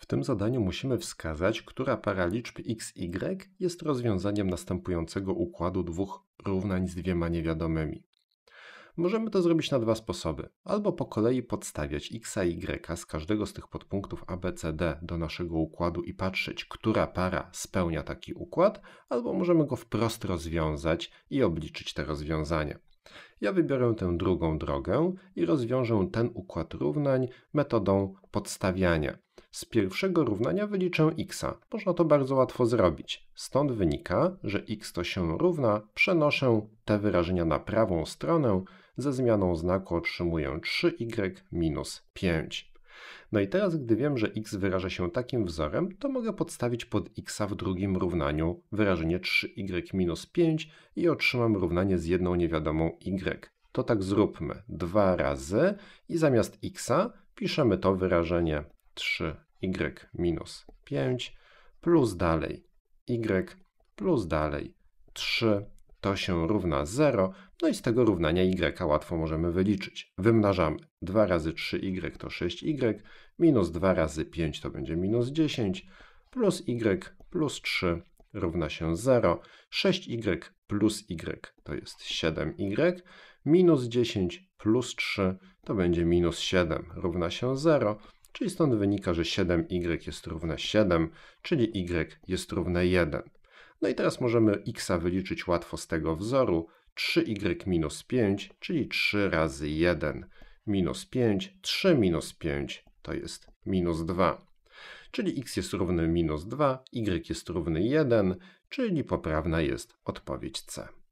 W tym zadaniu musimy wskazać, która para liczb x, y jest rozwiązaniem następującego układu dwóch równań z dwiema niewiadomymi. Możemy to zrobić na dwa sposoby. Albo po kolei podstawiać x i y z każdego z tych podpunktów a, b, c, d do naszego układu i patrzeć, która para spełnia taki układ, albo możemy go wprost rozwiązać i obliczyć te rozwiązania. Ja wybiorę tę drugą drogę i rozwiążę ten układ równań metodą podstawiania. Z pierwszego równania wyliczę x. Można to bardzo łatwo zrobić. Stąd wynika, że x to się równa, przenoszę te wyrażenia na prawą stronę, ze zmianą znaku otrzymuję 3y minus 5. No i teraz, gdy wiem, że x wyraża się takim wzorem, to mogę podstawić pod x w drugim równaniu wyrażenie 3y minus 5 i otrzymam równanie z jedną niewiadomą y. To tak zróbmy 2 razy i zamiast x piszemy to wyrażenie 3y minus 5 plus dalej y plus dalej 3 to się równa 0, no i z tego równania y łatwo możemy wyliczyć. Wymnażamy 2 razy 3y to 6y, minus 2 razy 5 to będzie minus 10, plus y plus 3 równa się 0, 6y plus y to jest 7y, minus 10 plus 3 to będzie minus 7 równa się 0, czyli stąd wynika, że 7y jest równe 7, czyli y jest równe 1. No i teraz możemy x wyliczyć łatwo z tego wzoru. 3y minus 5, czyli 3 razy 1 minus 5, 3 minus 5 to jest minus 2. Czyli x jest równy minus 2, y jest równy 1, czyli poprawna jest odpowiedź C.